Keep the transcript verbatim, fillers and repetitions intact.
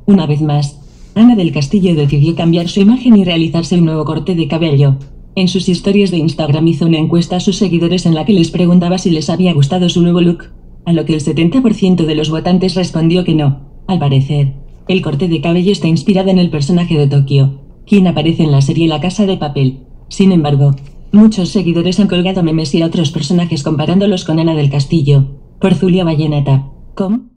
Una vez más, Ana del Castillo decidió cambiar su imagen y realizarse un nuevo corte de cabello. En sus historias de Instagram hizo una encuesta a sus seguidores en la que les preguntaba si les había gustado su nuevo look, a lo que el setenta por ciento de los votantes respondió que no. Al parecer, el corte de cabello está inspirado en el personaje de Tokio, quien aparece en la serie La Casa de Papel. Sin embargo, muchos seguidores han colgado memes y a otros personajes comparándolos con Ana del Castillo. Por Zulia Vallenata. Com